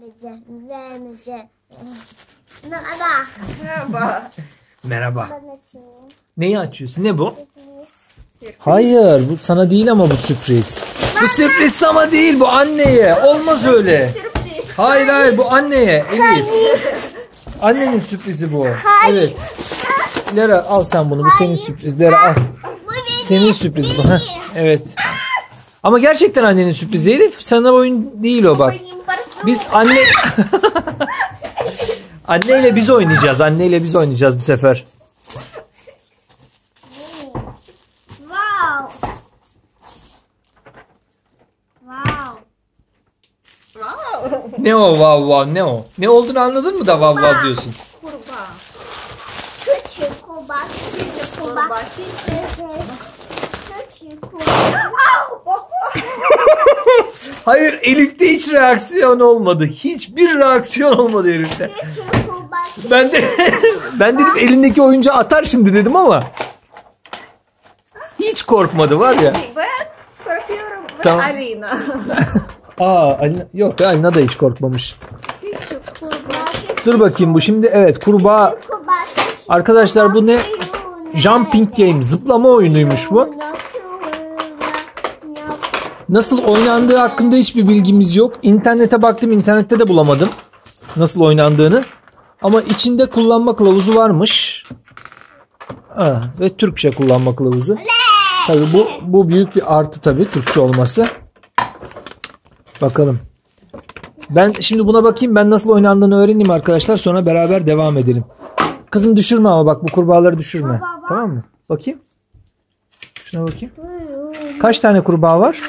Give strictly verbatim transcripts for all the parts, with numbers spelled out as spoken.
vermeyeceğim. Vermeyeceğim. Merhaba. Merhaba. Merhaba. Ben açıyorum. Neyi açıyorsun? Ne bu? Sürpriz. Hayır, bu sana değil ama bu sürpriz. Bu sürpriz sana değil, bu anneye. Olmaz öyle. Sürpriz. Hayır hayır, bu anneye. Elif. Annenin sürprizi bu. Hayır. Evet. Lera al sen bunu. Bu senin sürpriz. Lera al. Bu benim. Senin sürpriz bu. Heh, evet. Ama gerçekten annenin sürprizi Elif. Sana oyun değil o bak. Biz anne... Anneyle biz oynayacağız. Anneyle biz oynayacağız bu sefer. Wow. Wow. Wow. Ne o vav vav ne o? Ne olduğunu anladın mı da vav vav diyorsun? Kurbağa. Küçük kurbağa. Küçük kurbağa. Kurbağa. Küçük kurbağa. Hayır, Elif'te hiç reaksiyon olmadı. Hiçbir reaksiyon olmadı Elif'te. Küçük kurbağa. Ben de ben dedim elindeki oyuncağı atar şimdi dedim ama hiç korkmadı var ya. Ben korkuyorum. Ben Tamam. Alina. Aa Alina, yok be, Alina da hiç korkmamış. Küçük kurbağa. Dur bakayım bu şimdi evet kurbağa. Kurbağa. Arkadaşlar bu ne? Jumping game, zıplama oyunuymuş bu. Nasıl oynandığı hakkında hiçbir bilgimiz yok. İnternete baktım, internette de bulamadım nasıl oynandığını. Ama içinde kullanma kılavuzu varmış. Ha, ve Türkçe kullanma kılavuzu. Tabii bu bu büyük bir artı tabii Türkçe olması. Bakalım. Ben şimdi buna bakayım, ben nasıl oynandığını öğreneyim arkadaşlar, sonra beraber devam edelim. Kızım düşürme ama bak bu kurbağaları düşürme. Tamam mı? Bakayım. Şuna bakayım. Kaç tane kurbağa var?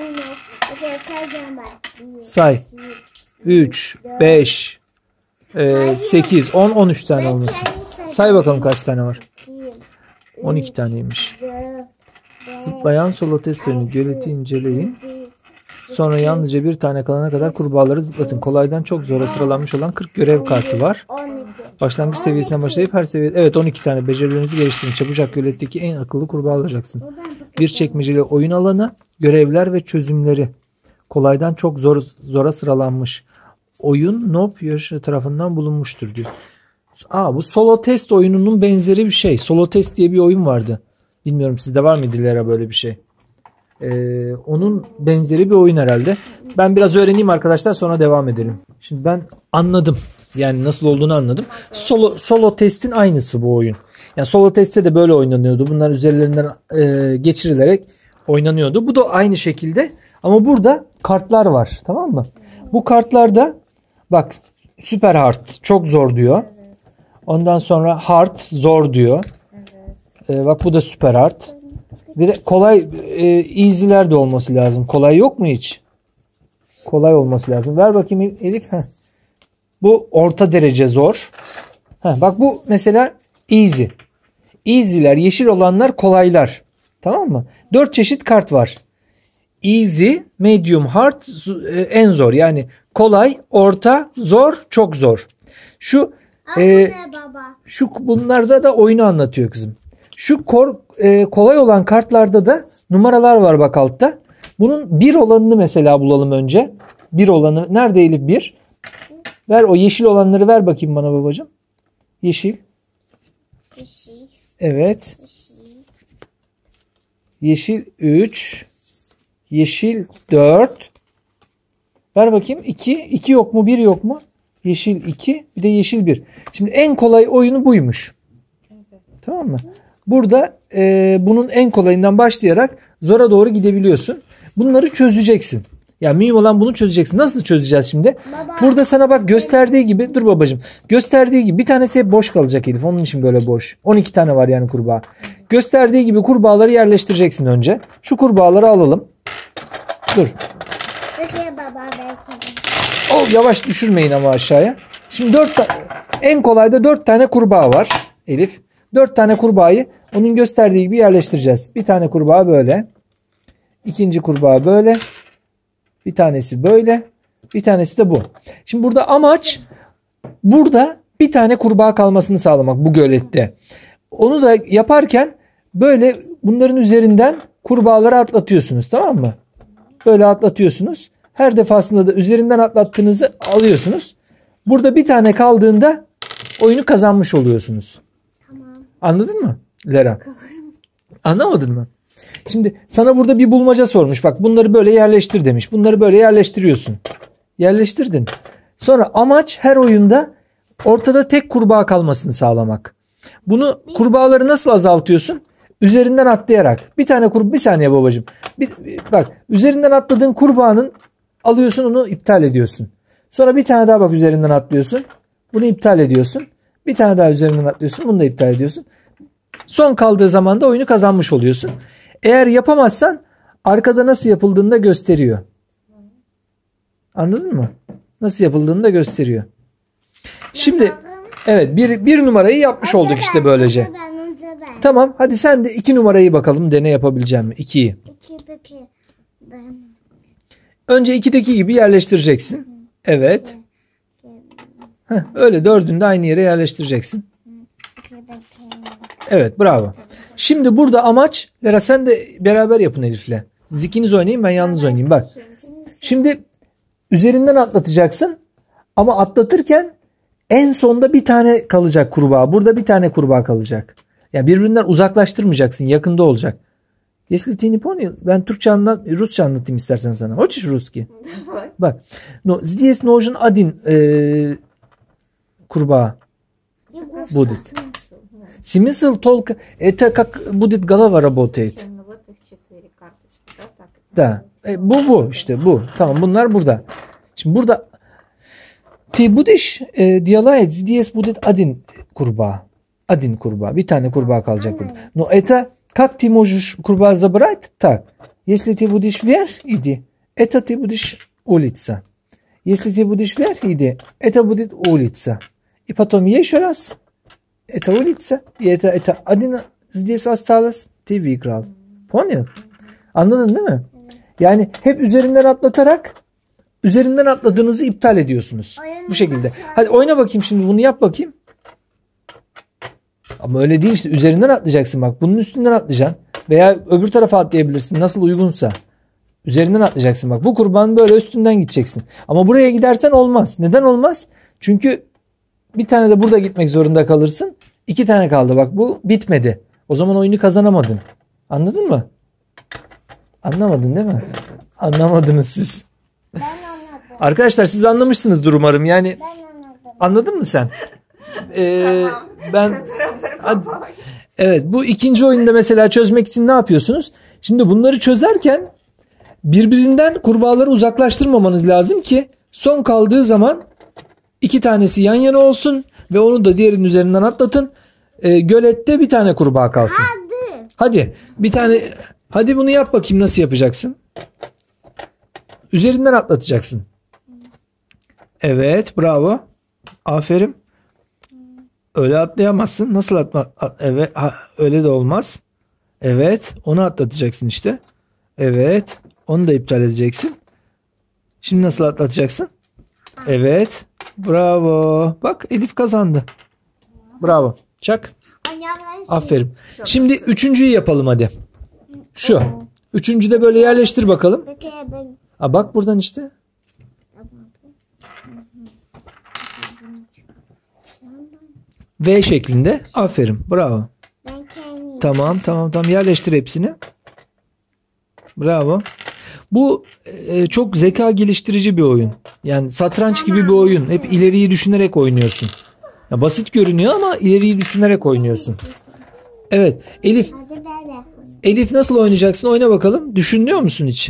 Say. üç, beş, sekiz, on, on üç tane olmuş. Say bakalım kaç tane var? on iki taneymiş. Zıplayan solo test oyunu. Göleti inceleyin. Sonra yalnızca bir tane kalana kadar kurbağaları zıplatın. Kolaydan çok zora sıralanmış olan kırk görev kartı var. Başlangıç seviyesinden başlayıp her seviye... Evet, on iki tane. Becerilerinizi geliştirin. Çabucak göletteki en akıllı kurbağa olacaksın. Bir çekmeceli oyun alanı, görevler ve çözümleri. Kolaydan çok zor zora sıralanmış. Oyun Nob yarışı tarafından bulunmuştur diyor. Aa, bu solo test oyununun benzeri bir şey. Solo test diye bir oyun vardı. Bilmiyorum sizde var mı Dilara böyle bir şey? Ee, onun benzeri bir oyun herhalde. Ben biraz öğreneyim arkadaşlar, sonra devam edelim. Şimdi ben anladım. Yani nasıl olduğunu anladım. Solo, solo testin aynısı bu oyun. Yani solo testte de böyle oynanıyordu. Bunlar üzerlerinden e, geçirilerek oynanıyordu. Bu da aynı şekilde. Ama burada kartlar var. Tamam mı? Bu kartlarda bak süper hard çok zor diyor. Ondan sonra hard zor diyor. Ee, bak bu da süper hard. Bir de kolay e, easy'ler de olması lazım. Kolay yok mu hiç? Kolay olması lazım. Ver bakayım Elif. Heh. Bu orta derece zor. Heh, bak bu mesela easy. Easy'ler, yeşil olanlar kolaylar. Tamam mı? Dört çeşit kart var. Easy, medium, hard, en zor. Yani kolay, orta, zor, çok zor. Şu e, şu bunlarda da oyunu anlatıyor kızım. Şu kor, e, kolay olan kartlarda da numaralar var bak altta. Bunun bir olanını mesela bulalım önce. Bir olanı nerede Elif bir? Ver o yeşil olanları ver bakayım bana babacığım. Yeşil. Yeşil. Evet. Yeşil üç. Yeşil dört. Ver bakayım iki. iki yok mu? bir yok mu? Yeşil iki. Bir de yeşil bir. Şimdi en kolay oyunu buymuş. Evet. Tamam mı? Burada e, bunun en kolayından başlayarak zora doğru gidebiliyorsun. Bunları çözeceksin. Yani mühim olan bunu çözeceksin. Nasıl çözeceğiz şimdi? Baba. Burada sana bak gösterdiği gibi. Dur babacığım. Gösterdiği gibi bir tanesi hep boş kalacak Elif. Onun için böyle boş. on iki tane var yani kurbağa. Gösterdiği gibi kurbağaları yerleştireceksin önce. Şu kurbağaları alalım. Dur. Oh, yavaş düşürmeyin ama aşağıya. Şimdi dört tane, en kolayda dört tane kurbağa var Elif. Dört tane kurbağayı onun gösterdiği gibi yerleştireceğiz. Bir tane kurbağa böyle. İkinci kurbağa böyle. Bir tanesi böyle. Bir tanesi de bu. Şimdi burada amaç burada bir tane kurbağa kalmasını sağlamak bu gölette. Onu da yaparken böyle bunların üzerinden kurbağaları atlatıyorsunuz, tamam mı? Böyle atlatıyorsunuz. Her defasında da üzerinden atlattığınızı alıyorsunuz. Burada bir tane kaldığında oyunu kazanmış oluyorsunuz. Tamam. Anladın mı Lera? Anlamadın mı? Şimdi sana burada bir bulmaca sormuş. Bak bunları böyle yerleştir demiş. Bunları böyle yerleştiriyorsun. Yerleştirdin. Sonra amaç her oyunda ortada tek kurbağa kalmasını sağlamak. Bunu kurbağaları nasıl azaltıyorsun? Üzerinden atlayarak. Bir tane kurbağa, bir saniye babacığım. Bir, bak üzerinden atladığın kurbağanın alıyorsun, onu iptal ediyorsun. Sonra bir tane daha bak üzerinden atlıyorsun. Bunu iptal ediyorsun. Bir tane daha üzerinden atlıyorsun. Bunu da iptal ediyorsun. Son kaldığı zaman da oyunu kazanmış oluyorsun. Eğer yapamazsan arkada nasıl yapıldığını da gösteriyor. Anladın mı? Nasıl yapıldığını da gösteriyor. Şimdi evet bir, bir numarayı yapmış olduk işte böylece. Önce ben, önce ben. Tamam hadi sen de iki numarayı bakalım dene yapabileceğim mi? ikiyi. İki, peki. Ben. Önce ikideki gibi yerleştireceksin. Evet. Heh, öyle dördünü de aynı yere yerleştireceksin. İki, peki. Evet bravo. Şimdi burada amaç Lera sen de beraber yapın Elif'le. Siz ikiniz oynayın ben yalnız oynayayım bak. Şimdi üzerinden atlatacaksın ama atlatırken en sonda bir tane kalacak kurbağa. Burada bir tane kurbağa kalacak. Yani birbirinden uzaklaştırmayacaksın. Yakında olacak. Если ты не понял, ben Türkçe anlat, Rusça anlatayım istersen sana. Хочешь русский? Bak. No, здесь нужен один e, kurbağa. Будет. Смысл только это как будет голова работает. Вот их четыре карточки, да, так? Da. E, bu bu işte bu. Tamam bunlar burada. Şimdi burada ты будешь e, делать здесь будет один kurbağa. Один kurbağa. Bir tane kurbağa kalacak burada. Но это как ты можешь kurbağa забрать? Так. Если ты будешь вверх, иди. Это ты будешь улица. Если ты будешь вверх, иди. Это будет улица. И потом еще раз. Это улица. И это, это один здесь осталось. Ты выиграл. Понял? Anladın değil mi? Yani hep üzerinden atlatarak üzerinden atladığınızı iptal ediyorsunuz. Bu şekilde. Hadi oyna bakayım şimdi bunu yap bakayım. Ama öyle değil işte üzerinden atlayacaksın bak. Bunun üstünden atlayacaksın. Veya öbür tarafa atlayabilirsin nasıl uygunsa. Üzerinden atlayacaksın bak. Bu kurbanın böyle üstünden gideceksin. Ama buraya gidersen olmaz. Neden olmaz? Çünkü bir tane de burada gitmek zorunda kalırsın. İki tane kaldı bak bu bitmedi. O zaman oyunu kazanamadın. Anladın mı? Anlamadın değil mi? Anlamadınız siz. Ben anladım. Arkadaşlar siz anlamışsınızdır umarım. Yani Ben anladım. anladın mı sen? Ee, ben hadi. Evet bu ikinci oyunda mesela çözmek için ne yapıyorsunuz? Şimdi bunları çözerken birbirinden kurbağaları uzaklaştırmamanız lazım ki son kaldığı zaman iki tanesi yan yana olsun ve onu da diğerinin üzerinden atlatın. Ee, gölette bir tane kurbağa kalsın. Hadi. Hadi bir tane hadi bunu yap bakayım nasıl yapacaksın? Üzerinden atlatacaksın. Evet bravo. Aferin. Öyle atlayamazsın. Nasıl atma? Evet ha, öyle de olmaz. Evet onu atlatacaksın işte. Evet onu da iptal edeceksin. Şimdi nasıl atlatacaksın? Evet. Bravo. Bak Elif kazandı. Bravo. Çak. Aferin. Şimdi üçüncüyü yapalım hadi. Şu. Üçüncü de böyle yerleştir bakalım. Peki ben. Aa, bak buradan işte. V şeklinde. Aferin. Bravo. Ben kendim. Tamam tamam tamam yerleştir hepsini. Bravo. Bu e, çok zeka geliştirici bir oyun. Yani satranç gibi bir oyun. Hep ileriyi düşünerek oynuyorsun. Ya basit görünüyor ama ileriyi düşünerek oynuyorsun. Evet. Elif. Hadi ben de. Elif nasıl oynayacaksın? Oyna bakalım. Düşünüyor musun hiç?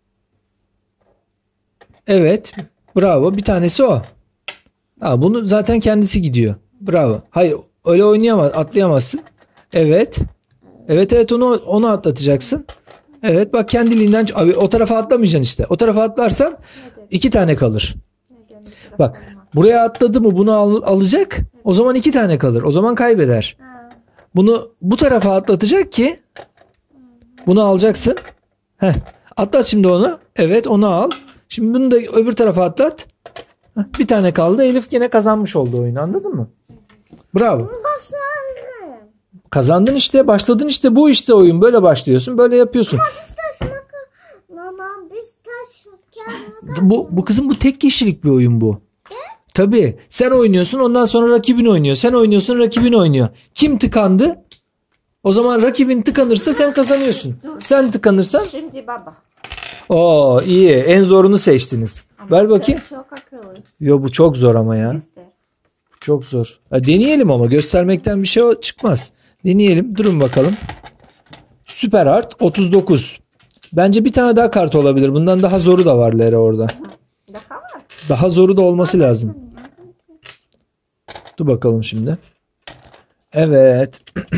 Evet. Bravo. Bir tanesi o. Ha, bunu zaten kendisi gidiyor. Bravo. Hayır öyle oynayamaz, atlayamazsın. Evet. Evet evet onu onu atlatacaksın. Evet bak kendiliğinden abi o tarafa atlamayacaksın işte. O tarafa atlarsan iki tane kalır. Bak buraya atladı mı bunu al, alacak. O zaman iki tane kalır. O zaman kaybeder. Bunu bu tarafa atlatacak ki bunu alacaksın. Heh. Atlat şimdi onu. Evet onu al. Şimdi bunu da öbür tarafa atlat. Heh. Bir tane kaldı. Elif yine kazanmış oldu oyunu. Anladın mı? Bravo. Başlandım. Kazandın işte. Başladın işte. Bu işte oyun. Böyle başlıyorsun. Böyle yapıyorsun. Biz taş maka. Mama biz taş kağıt Bu, bu kızım bu tek kişilik bir oyun bu. Tabii. Sen oynuyorsun, ondan sonra rakibin oynuyor. Sen oynuyorsun, rakibin oynuyor. Kim tıkandı? O zaman rakibin tıkanırsa sen kazanıyorsun. Sen tıkanırsan. Şimdi baba. Oo iyi. En zorunu seçtiniz. Ama Ver bakayım. sen çok akıllı. Yo bu çok zor ama ya. Göster. Çok zor. Ha, deneyelim ama göstermekten bir şey o- çıkmaz. Deneyelim. Durun bakalım. Süper Art otuz dokuz. Bence bir tane daha kart olabilir. Bundan daha zoru da var Lera orada. Daha var. Daha zoru da olması lazım. Dur bakalım şimdi. Evet.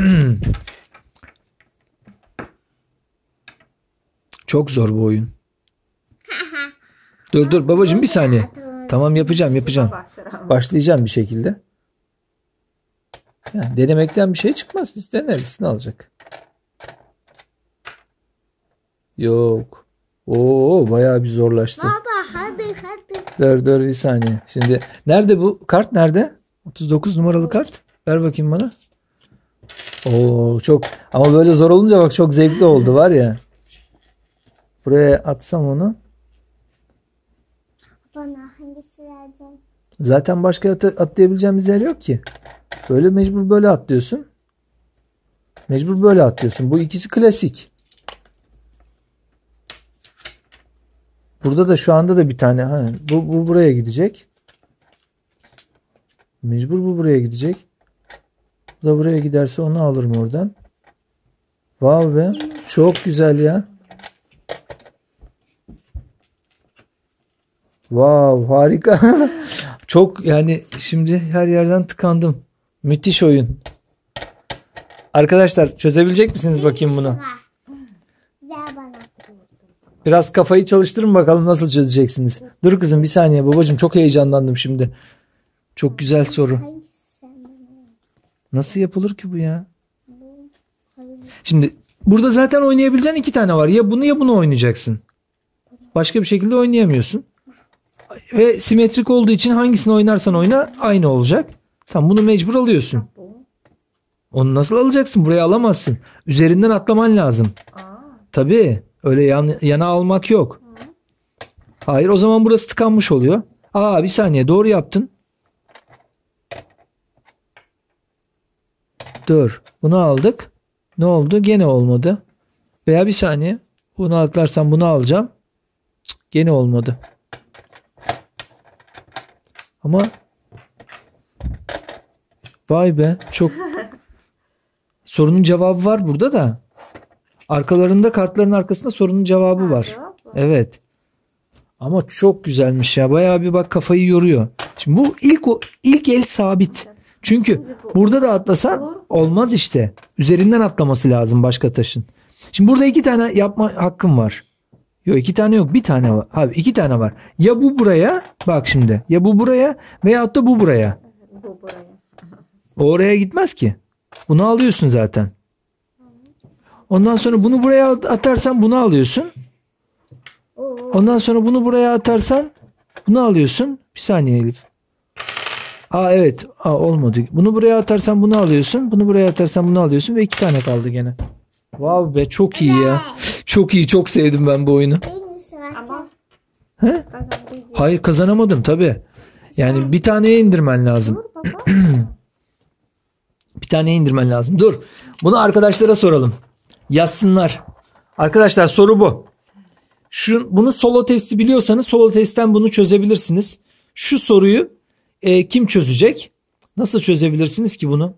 Çok zor bu oyun. Dur dur babacığım bir saniye. Tamam yapacağım yapacağım. Baba sıra. Başlayacağım bir şekilde. Yani denemekten bir şey çıkmaz. Biz deneriz. Ne olacak? Yok. Oo bayağı bir zorlaştı. Baba hadi hadi. Dur dur bir saniye. Şimdi nerede bu kart nerede? otuz dokuz numaralı kart. Ver bakayım bana. Oo çok ama böyle zor olunca bak çok zevkli oldu var ya. Buraya atsam onu. Bana hangisi vereceksin? Zaten başka at- atlayabileceğimiz yer yok ki. Böyle mecbur böyle atlıyorsun. Mecbur böyle atlıyorsun. Bu ikisi klasik. Burada da şu anda da bir tane. Ha, bu, bu buraya gidecek. Mecbur bu buraya gidecek. Bu da buraya giderse onu alırım oradan. Vav be. Çok güzel ya. Vav harika. Çok yani şimdi her yerden tıkandım. Müthiş oyun. Arkadaşlar çözebilecek misiniz bakayım bunu? Ver bana. Biraz kafayı çalıştırın bakalım nasıl çözeceksiniz. Dur kızım bir saniye babacığım çok heyecanlandım şimdi. Çok güzel soru. Hangisi sen bana? Nasıl yapılır ki bu ya? Şimdi burada zaten oynayabileceğin iki tane var. Ya bunu ya bunu oynayacaksın. Başka bir şekilde oynayamıyorsun. Ve simetrik olduğu için hangisini oynarsan oyna aynı olacak. Tamam bunu mecbur alıyorsun. Onu nasıl alacaksın? Buraya alamazsın. Üzerinden atlaman lazım. Aa. Tabii. Öyle yan, yana almak yok. Hayır o zaman burası tıkanmış oluyor. Aa bir saniye doğru yaptın. Dur. Bunu aldık. Ne oldu? Gene olmadı. Veya bir saniye. Bunu atlarsam bunu alacağım. Cık, gene olmadı. Ama vay be çok sorunun cevabı var burada da. Arkalarında kartların arkasında sorunun cevabı var. Cevap var. Evet. Ama çok güzelmiş ya. Bayağı bir bak kafayı yoruyor. Şimdi bu ilk o ilk el sabit. Çünkü burada da atlasan olmaz işte. Üzerinden atlaması lazım başka taşın. Şimdi burada iki tane yapma hakkım var. Yok iki tane yok bir tane var. Abi iki tane var. Ya bu buraya bak şimdi. Ya bu buraya veyahut da bu buraya. Bu buraya. O oraya gitmez ki. Bunu alıyorsun zaten. Ondan sonra bunu buraya atarsan bunu alıyorsun. Ondan sonra bunu buraya atarsan bunu alıyorsun. Bir saniye Elif. Aa evet. Aa, olmadı. Bunu buraya atarsan bunu alıyorsun. Bunu buraya atarsan bunu alıyorsun. Ve iki tane kaldı gene. Wow be çok iyi ya. Çok iyi. Çok sevdim ben bu oyunu. Benim sırası. Ama He? kazandın. Hayır kazanamadım tabii. Yani bir taneye indirmen lazım. Dur baba. Bir tane indirmen lazım. Dur. Bunu arkadaşlara soralım. Yazsınlar. Arkadaşlar soru bu. Şu, bunu solo testi biliyorsanız solo testten bunu çözebilirsiniz. Şu soruyu e, kim çözecek? Nasıl çözebilirsiniz ki bunu?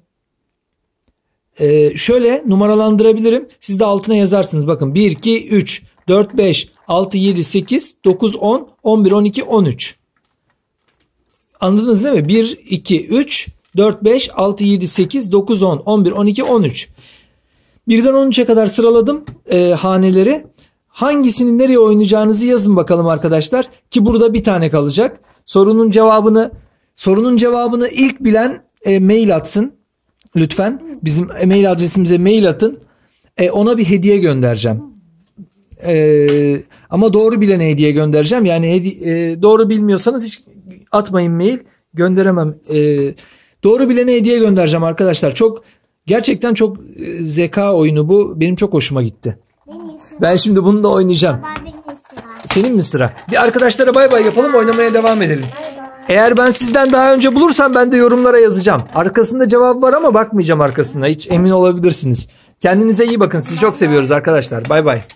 E, şöyle numaralandırabilirim. Siz de altına yazarsınız. Bakın bir, iki, üç, dört, beş, altı, yedi, sekiz, dokuz, on, on bir, on iki, on üç. Anladınız değil mi? bir, iki, üç, dört, beş, altı, yedi, sekiz, dokuz, on, on bir, on iki, on üç. birden on üçe kadar sıraladım e, haneleri. Hangisini nereye oynayacağınızı yazın bakalım arkadaşlar. Ki burada bir tane kalacak. Sorunun cevabını sorunun cevabını ilk bilen e, mail atsın. Lütfen bizim mail adresimize mail atın. E, ona bir hediye göndereceğim. E, ama doğru bilene hediye göndereceğim. Yani hedi- e, doğru bilmiyorsanız hiç atmayın mail. Gönderemem. E, doğru bilene hediye göndereceğim arkadaşlar. Çok gerçekten çok e, zeka oyunu bu. Benim çok hoşuma gitti. Benim sıra. Ben şimdi bunu da oynayacağım. Baba benim sıra. senin mi sıra? Bir arkadaşlara bay bay yapalım, oynamaya devam edelim. Eğer ben sizden daha önce bulursam ben de yorumlara yazacağım. Arkasında cevap var ama bakmayacağım arkasına. Hiç emin olabilirsiniz. Kendinize iyi bakın. Sizi çok seviyoruz arkadaşlar. Bay bay.